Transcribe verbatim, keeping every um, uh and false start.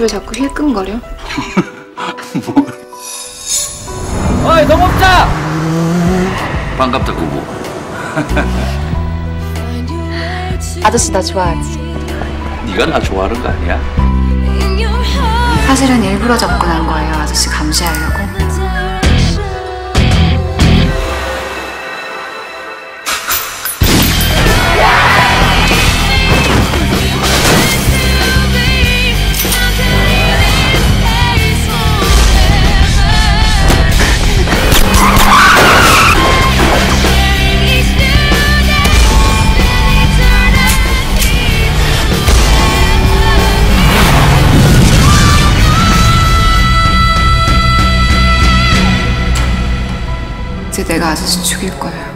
왜 자꾸 힐끔거려? 뭐? 어이 동업자! 반갑다 구보. 아저씨 나 좋아하지? 네가 나 좋아하는 거 아니야? 사실은 일부러 접근한 거예요. 아저씨 감시하려고. 이제 내가 아저씨 죽일 거예요.